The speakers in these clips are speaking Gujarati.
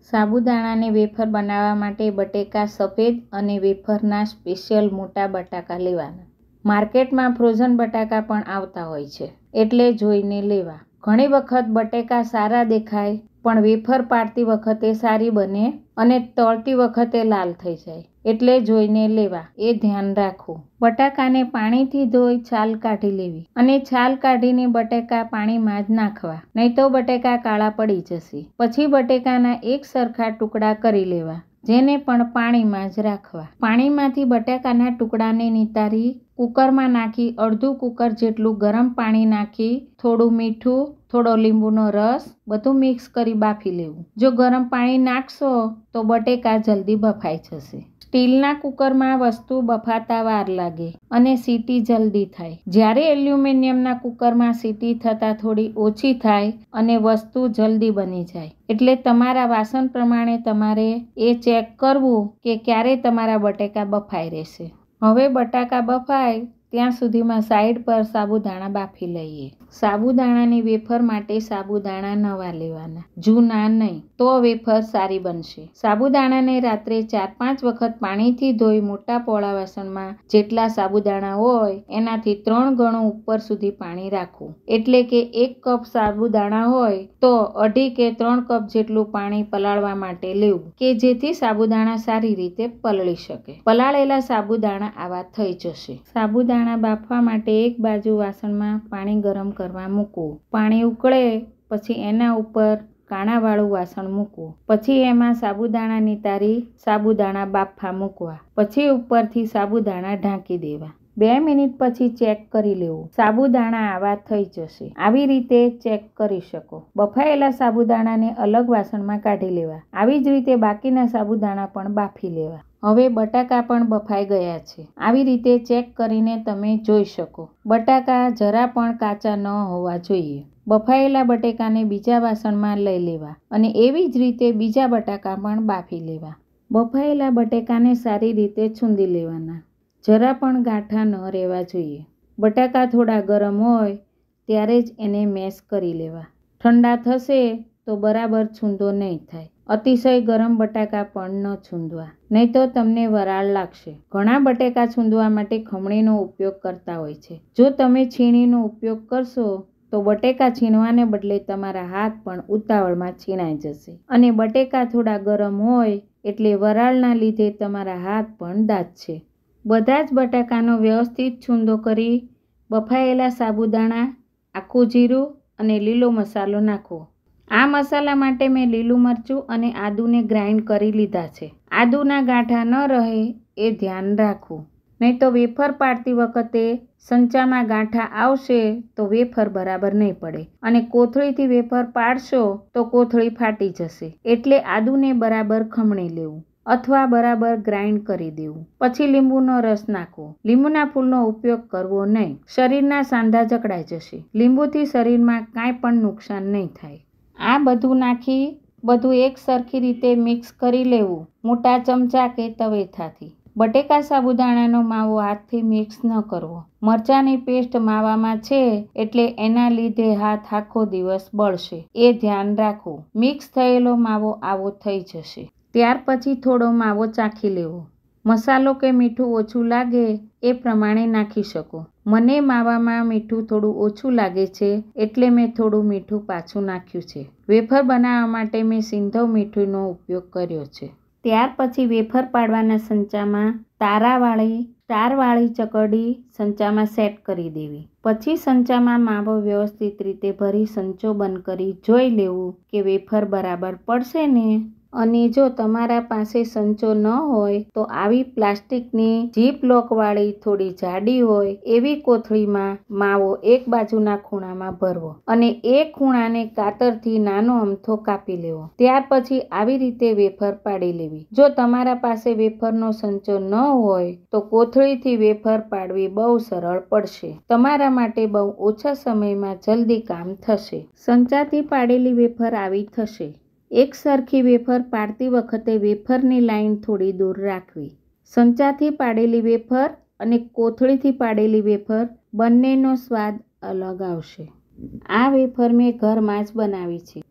સાબુદાણાને વેફર બનાવવા માટે બટેકા સફેદ અને વેફરના સ્પેશિયલ મોટા બટાકા લેવાના. માર્કેટમાં ફ્રોઝન બટાકા પણ આવતા હોય છે, એટલે જોઈને લેવા. ઘણી વખત બટેકા સારા દેખાય પણ વેફર પાડતી વખતે સારી બને અને તળતી વખતે લાલ થઈ જાય, એટલે જોઈને લેવા, એ ધ્યાન રાખવું. બટાકાને પાણીથી ધોઈ છાલ કાઢી લેવી અને છાલ કાઢીને બટેકા પાણીમાં જ નાખવા, નહીં તો બટેકા કાળા પડી જશે. પછી બટેકાના એક સરખા ટુકડા કરી લેવા, જેને પણ પાણીમાં જ રાખવા. પાણીમાંથી બટાકાના ટુકડાને નિતારી કુકરમાં નાખી અડધું કુકર જેટલું ગરમ પાણી નાખી થોડું મીઠું, થોડો લીંબુનો રસ બધું મિક્સ કરી બાફી લેવું. જો ગરમ પાણી નાખશો તો બટેકા જલ્દી બફાઈ જશે. સ્ટીલના કુકરમાં વસ્તુ બફાતા વાર લાગે અને સીટી જલ્દી થાય. જ્યારે એલ્યુમિનિયમના કુકરમાં સીટી થતાં થોડી ઓછી થાય અને વસ્તુ જલ્દી બની જાય. એટલે તમારા વાસણ પ્રમાણે તમારે એ ચેક કરવું કે ક્યારે તમારા બટેકા બફાઈ રહેશે. હવે બટાકા બફાય ત્યાં સુધીમાં સાઈડ પર સાબુદાણા બાફી લઈએ. સાબુદાણાની વેફર માટે સાબુદાણા નવા લેવાના, જૂના નહીં, તો વેફર સારી બનશે. સાબુદાણાને રાત્રે 4-5 વખત પાણીથી ધોઈ મોટા પોળા વાસણમાં જેટલા સાબુદાણા હોય એનાથી 3 ગણું ઉપર સુધી પાણી રાખવું. એટલે કે 1 કપ સાબુદાણા હોય તો 2.5 કે 3 કપ જેટલું પાણી પલાળવા માટે લેવું, કે જેથી સાબુદાણા સારી રીતે પલળી શકે. પલાળેલા સાબુદાણા આવા થઈ જશે. સાબુદાણા બાફવા માટે એક બાજુ વાસણમાં પાણી ગરમ કરવા મૂકવું. પાણી ઉકળે પછી એના ઉપર કાણાવાળું વાસણ મૂકવું. પછી એમાં સાબુદાણા નિતારી સાબુદાણા બાફવા મૂકવા. પછી ઉપરથી સાબુદાણા ઢાંકી દેવા. 2 મિનિટ પછી ચેક કરી લેવું. સાબુદાણા આવા થઈ જશે. આવી રીતે ચેક કરી શકો. બફાયેલા સાબુદાણાને અલગ વાસણમાં કાઢી લેવા. આવી જ રીતે બાકીના સાબુદાણા પણ બાફી લેવા. હવે બટાકા પણ બફાઈ ગયા છે. આવી રીતે ચેક કરીને તમે જોઈ શકો. બટાકા જરા પણ કાચા ન હોવા જોઈએ. બફાયેલા બટેકાને બીજા વાસણમાં લઈ લેવા અને એવી જ રીતે બીજા બટાકા પણ બાફી લેવા. બફાયેલા બટેકાને સારી રીતે છૂંદી લેવાના. જરા પણ ગાંઠા ન રહેવા જોઈએ. બટાકા થોડા ગરમ હોય ત્યારે જ એને મેશ કરી લેવા. ઠંડા થશે તો બરાબર છૂંદો નહીં થાય. અતિશય ગરમ બટાકા પણ ન છૂંદવા, નહીં તો તમને વરાળ લાગશે. ઘણા બટેકા છૂંદવા માટે ખમણીનો ઉપયોગ કરતા હોય છે. જો તમે છીણીનો ઉપયોગ કરશો તો બટેકા છીણવાને બદલે તમારા હાથ પણ ઉતાવળમાં છીણાઈ જશે અને બટેકા થોડા ગરમ હોય એટલે વરાળના લીધે તમારા હાથ પણ દાઝશે. બધા જ બટાકાનો વ્યવસ્થિત છૂંદો કરી બફાયેલા સાબુદાણા, આખું જીરું અને લીલો મસાલો નાખવો. આ મસાલા માટે મેં લીલું મરચું અને આદુને ગ્રાઇન્ડ કરી લીધા છે. આદુના ગાંઠા ન રહે એ ધ્યાન રાખવું, નહીં તો વેફર પાડતી વખતે સંચામાં ગાંઠા આવશે તો વેફર બરાબર નહીં પડે અને કોથળીથી વેફર પાડશો તો કોથળી ફાટી જશે. એટલે આદુને બરાબર ખમણી લેવું અથવા બરાબર ગ્રાઇન્ડ કરી દેવું. પછી લીંબુનો રસ નાખવો. લીંબુના ફૂલનો ઉપયોગ કરવો નહીં, શરીરના સાંધા જકડાઈ જશે. લીંબુથી શરીરમાં કાંઈ પણ નુકસાન નહીં થાય. આ બધું નાખી બધું એક સરખી રીતે મિક્સ કરી લેવું, મોટા ચમચા કે તવેથાથી. બટેકા સાબુદાણાનો માવો હાથથી મિક્સ ન કરવો. મરચાંની પેસ્ટ માવામાં છે એટલે એના લીધે હાથ આખો દિવસ બળશે, એ ધ્યાન રાખવું. મિક્સ થયેલો માવો આવો થઈ જશે. ત્યાર પછી થોડો માવો ચાખી લેવો. મસાલો કે મીઠું ઓછું લાગે એ પ્રમાણે નાખી શકો. મને માવામાં મીઠું થોડું ઓછું લાગે છે એટલે મેં થોડું મીઠું પાછું નાખ્યું છે. વેફર બનાવવા માટે મેં સિંધવ મીઠુંનો ઉપયોગ કર્યો છે. ત્યાર પછી વેફર પાડવાના સંચામાં તારાવાળી સ્ટારવાળી ચકરડી સંચામાં સેટ કરી દેવી. પછી સંચામાં માવો વ્યવસ્થિત રીતે ભરી સંચો બંધ કરી જોઈ લેવું કે વેફર બરાબર પડશે ને. અને જો તમારા પાસે સંચો ન હોય તો આવી પ્લાસ્ટિકની જીપ લોકવાળી થોડી જાડી હોય એવી કોથળીમાં માવો એક બાજુના ખૂણામાં ભરવો અને એક ખૂણાને કાતરથી નાનો અમથો કાપી લેવો. ત્યાર પછી આવી રીતે વેફર પાડી લેવી. જો તમારા પાસે વેફરનો સંચો ન હોય તો કોથળીથી વેફર પાડવી બહુ સરળ પડશે. તમારા માટે બહુ ઓછા સમયમાં જલ્દી કામ થશે. સંચાથી પાડેલી વેફર આવી થશે. એક સરખી વેફર પાડતી વખતે વેફરની લાઈન થોડી દૂર રાખવી. સંચાથી પાડેલી વેફર અને કોથળીથી પાડેલી વેફર બંનેનો સ્વાદ અલગ આવશે. આ વેફર મેં ઘરમાં જ બનાવી છે.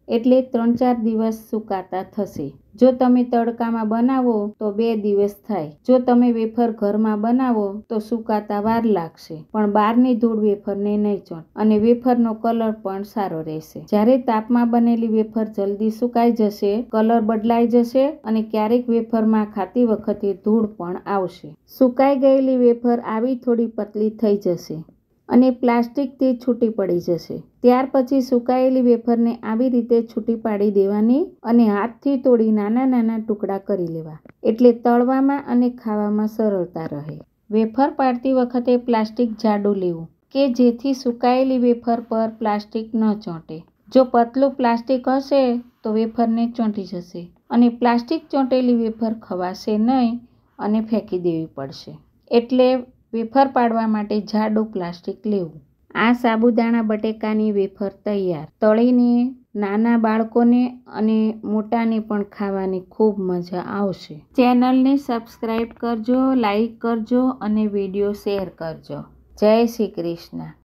એટલે 3-4 દિવસ સુકાતા થશે. જો તમે તડકામાં બનાવો તો 2 દિવસ થાય. જો તમે વેફર ઘરમાં બનાવો તો સુકાતા વાર લાગશે, પણ બહારની ધૂળ વેફરને નહીં ચોંટે અને વેફરનો કલર પણ સારો રહેશે. જ્યારે તાપમાં બનેલી વેફર જલ્દી સુકાઈ જશે, કલર બદલાઈ જશે અને ક્યારેક વેફરમાં ખાતી વખતે ધૂળ પણ આવશે. સુકાઈ ગયેલી વેફર આવી થોડી પતલી થઈ જશે અને પ્લાસ્ટિકથી છૂટી પડી જશે. ત્યાર પછી સુકાયેલી વેફરને આવી રીતે છૂટી પાડી દેવાની અને હાથથી તોડી નાના નાના ટુકડા કરી લેવા, એટલે તળવામાં અને ખાવામાં સરળતા રહે. વેફર પાડતી વખતે પ્લાસ્ટિક જાડું લેવું કે જેથી સુકાયેલી વેફર પર પ્લાસ્ટિક ન ચોંટે. જો પતલું પ્લાસ્ટિક હશે તો વેફરને ચોંટી જશે અને પ્લાસ્ટિક ચોંટેલી વેફર ખવાશે નહીં અને ફેંકી દેવી પડશે. એટલે વેફર પાડવા માટે જાડું પ્લાસ્ટિક લેવું. આ સાબુદાણા બટેકાની વેફર તૈયાર. તળીને નાના બાળકોને અને મોટાને પણ ખાવાની ખૂબ મજા આવશે. ચેનલને સબસ્ક્રાઈબ કરજો, લાઈક કરજો અને વિડીયો શેર કરજો. જય શ્રી કૃષ્ણ.